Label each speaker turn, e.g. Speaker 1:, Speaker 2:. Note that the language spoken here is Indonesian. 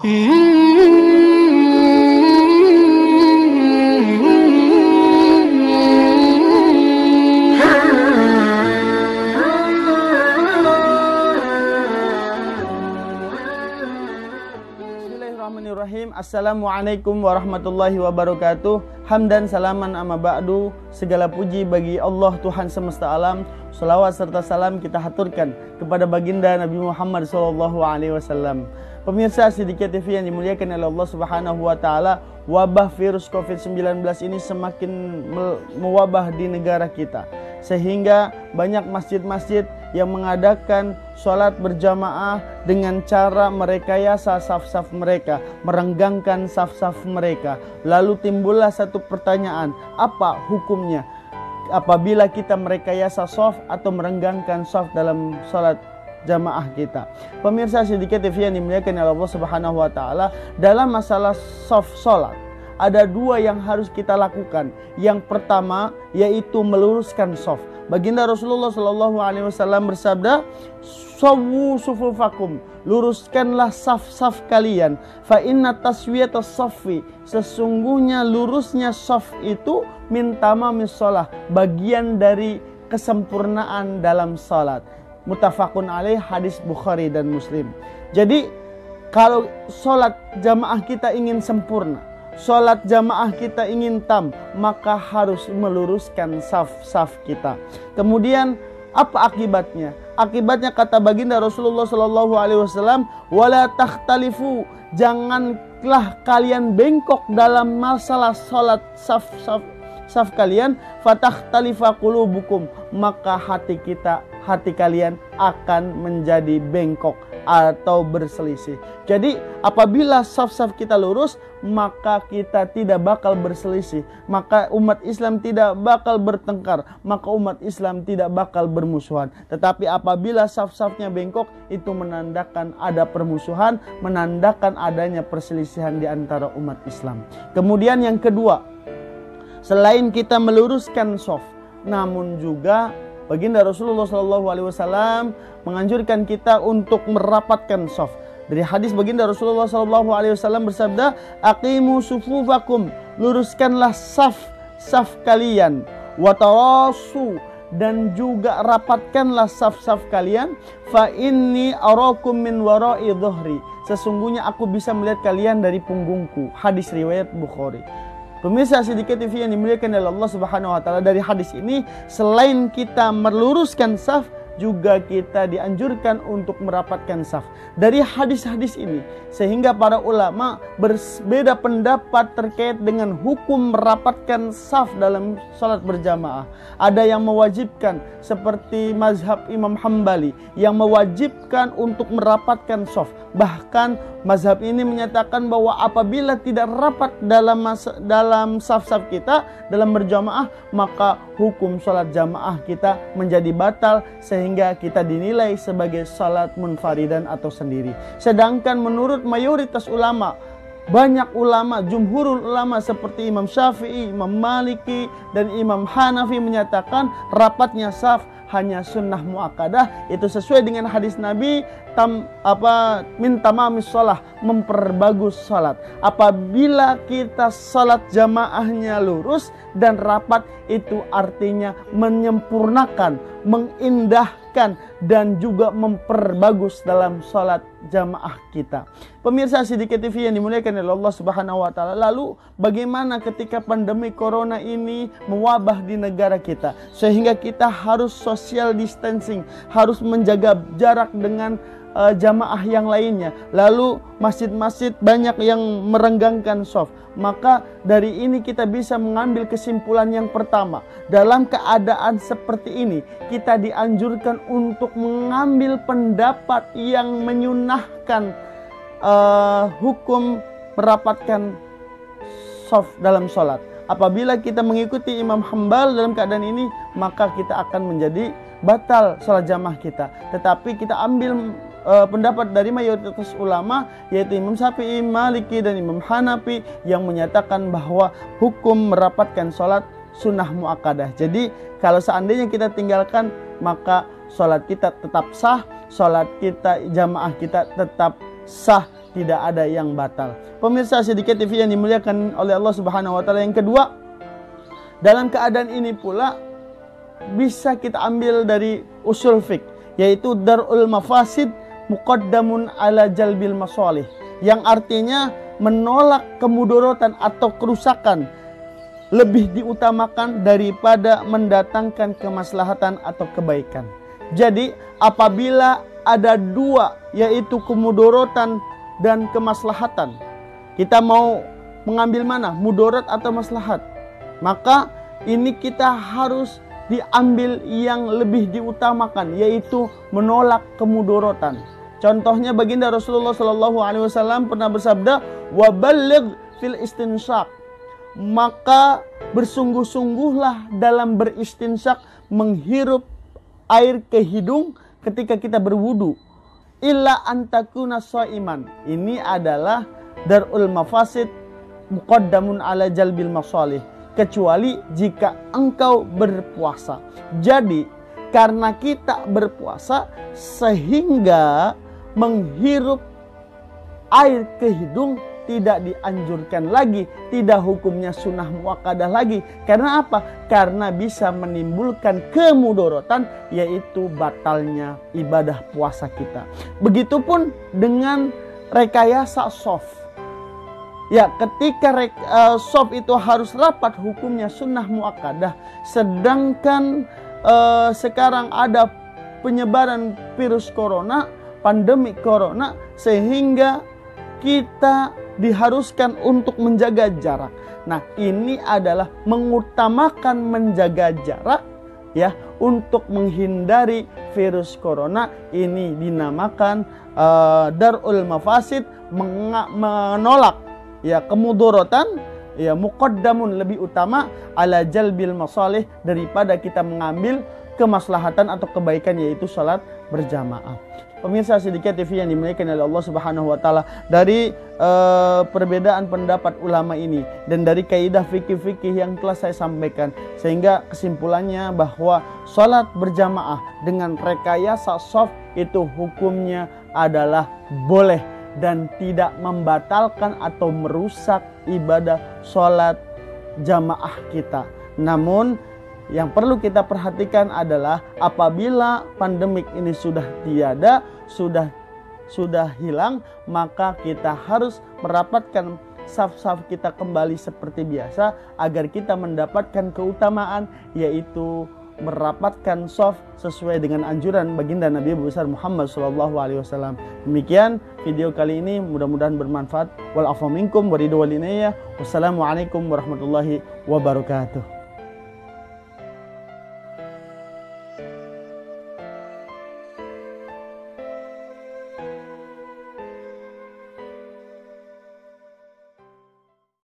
Speaker 1: Bismillahirrahmanirrahim. Assalamualaikum warahmatullahi wabarakatuh. Hamdan salaman amma ba'du. Segala puji bagi Allah Tuhan semesta alam. Salawat serta salam kita haturkan kepada baginda Nabi Muhammad SAW. Pemirsa Siddiqiyah TV yang dimuliakan oleh Allah Subhanahu wa taala, wabah virus Covid-19 ini semakin mewabah di negara kita, sehingga banyak masjid-masjid yang mengadakan sholat berjamaah dengan cara merekayasa saf-saf mereka, merenggangkan saf-saf mereka. Lalu timbullah satu pertanyaan, apa hukumnya apabila kita merekayasa saf atau merenggangkan saf dalam sholat jamaah kita? Pemirsa Siddiqiyah TV yang dimuliakan oleh Allah Subhanahu wa taala, dalam masalah saf sholat ada dua yang harus kita lakukan. Yang pertama yaitu meluruskan saf. Baginda Rasulullah SAW bersabda, "Sawwu sufufakum," luruskanlah saf-saf kalian. Fa inna taswiyatas saffi, sesungguhnya lurusnya saf itu min tamamis shalah, bagian dari kesempurnaan dalam salat. Muttafaqun alaih, hadis Bukhari dan Muslim. Jadi kalau sholat jamaah kita ingin sempurna, sholat jamaah kita ingin tam, maka harus meluruskan saf-saf kita. Kemudian apa akibatnya? Akibatnya kata baginda Rasulullah SAW, wala takhtalifu, janganlah kalian bengkok dalam masalah sholat saf kalian, fatakhtalifa qulubukum, maka hati kalian akan menjadi bengkok atau berselisih. Jadi apabila saf-saf kita lurus, maka kita tidak bakal berselisih, maka umat Islam tidak bakal bertengkar, maka umat Islam tidak bakal bermusuhan. Tetapi apabila saf-safnya bengkok, itu menandakan ada permusuhan, menandakan adanya perselisihan di antara umat Islam. Kemudian yang kedua, selain kita meluruskan shaf, namun juga baginda Rasulullah SAW menganjurkan kita untuk merapatkan shaf. Dari hadis baginda Rasulullah SAW bersabda, "Aqimu sufufakum," luruskanlah saf kalian, "Watarasu," dan juga rapatkanlah saf kalian, "Fa inni arakum min wara'i dhuhri," sesungguhnya aku bisa melihat kalian dari punggungku. Hadis riwayat Bukhari. Pemirsa Siddiqiyah TV yang dimuliakan oleh Allah Subhanahu wa taala, dari hadis ini selain kita meluruskan saf, juga kita dianjurkan untuk merapatkan saf. Dari hadis-hadis ini sehingga para ulama berbeda pendapat terkait dengan hukum merapatkan saf dalam salat berjamaah. Ada yang mewajibkan seperti mazhab Imam Hambali yang mewajibkan untuk merapatkan saf. Bahkan mazhab ini menyatakan bahwa apabila tidak rapat dalam saf-saf kita dalam berjamaah, maka hukum salat jamaah kita menjadi batal sehingga kita dinilai sebagai salat munfaridan atau sendiri. Sedangkan menurut mayoritas ulama, banyak ulama, jumhurul ulama seperti Imam Syafi'i, Imam Maliki, dan Imam Hanafi menyatakan rapatnya saf hanya sunnah muakkadah. Itu sesuai dengan hadis Nabi, min tamamis shalah, memperbagus salat. Apabila kita salat jamaahnya lurus dan rapat, itu artinya menyempurnakan, mengindahkan, dan juga memperbagus dalam salat jamaah kita. Pemirsa Siddiqiyah TV yang dimuliakan oleh Allah Subhanahu wa taala, lalu bagaimana ketika pandemi corona ini mewabah di negara kita sehingga kita harus social distancing, harus menjaga jarak dengan jamaah yang lainnya, lalu masjid-masjid banyak yang merenggangkan shaf. Maka dari ini kita bisa mengambil kesimpulan yang pertama, dalam keadaan seperti ini kita dianjurkan untuk mengambil pendapat yang menyunahkan hukum merapatkan shaf dalam sholat. Apabila kita mengikuti Imam Hambal dalam keadaan ini, maka kita akan menjadi batal sholat jamaah kita. Tetapi kita ambil pendapat dari mayoritas ulama, yaitu Imam Syafi'i, Maliki, dan Imam Hanafi, yang menyatakan bahwa hukum merapatkan sholat sunnah muakkadah. Jadi kalau seandainya kita tinggalkan, maka sholat kita tetap sah, sholat kita jamaah kita tetap sah, tidak ada yang batal. Pemirsa Siddiqiyah TV yang dimuliakan oleh Allah Subhanahu wa taala, yang kedua, dalam keadaan ini pula bisa kita ambil dari usul fiqh, yaitu darul mafasid muqaddamun ala jalbil masalih, yang artinya menolak kemudorotan atau kerusakan lebih diutamakan daripada mendatangkan kemaslahatan atau kebaikan. Jadi apabila ada dua, yaitu kemudorotan dan kemaslahatan, kita mau mengambil mana, mudarat atau maslahat, maka ini kita harus diambil yang lebih diutamakan, yaitu menolak kemudorotan. Contohnya baginda Rasulullah SAW pernah bersabda, waballigh fil istinsyaq, maka bersungguh-sungguhlah dalam beristinsyak, menghirup air ke hidung ketika kita berwudu, illa antakuna shaiman. Ini adalah darul mafasid muqaddamun ala jalbil masalih, kecuali jika engkau berpuasa. Jadi karena kita berpuasa sehingga menghirup air ke hidung tidak dianjurkan lagi, tidak hukumnya sunnah muakkadah lagi. Karena apa? Karena bisa menimbulkan kemudorotan, yaitu batalnya ibadah puasa kita. Begitupun dengan rekayasa soft. Ya, ketika soft itu harus rapat, hukumnya sunnah muakkadah. Sedangkan sekarang ada penyebaran virus corona, pandemi corona, sehingga kita diharuskan untuk menjaga jarak. Nah, ini adalah mengutamakan menjaga jarak ya untuk menghindari virus corona. Ini dinamakan darul mafasid, menolak ya kemudorotan, ya muqaddamun, lebih utama ala jalbil masalih, daripada kita mengambil kemaslahatan atau kebaikan, yaitu salat berjamaah. Pemirsa Siddiqiyah TV yang dimuliakan oleh Allah Subhanahu wa taala, dari perbedaan pendapat ulama ini dan dari kaidah fikih-fikih yang telah saya sampaikan, sehingga kesimpulannya bahwa salat berjamaah dengan rekayasa soft itu hukumnya adalah boleh dan tidak membatalkan atau merusak ibadah salat jamaah kita. Namun yang perlu kita perhatikan adalah apabila pandemik ini sudah tiada, sudah hilang, maka kita harus merapatkan saf-saf kita kembali seperti biasa agar kita mendapatkan keutamaan, yaitu merapatkan saf sesuai dengan anjuran baginda Nabi besar Muhammad SAW. Demikian video kali ini, mudah-mudahan bermanfaat. Wal afu minkum wa ridwan. Wassalamualaikum warahmatullahi wabarakatuh.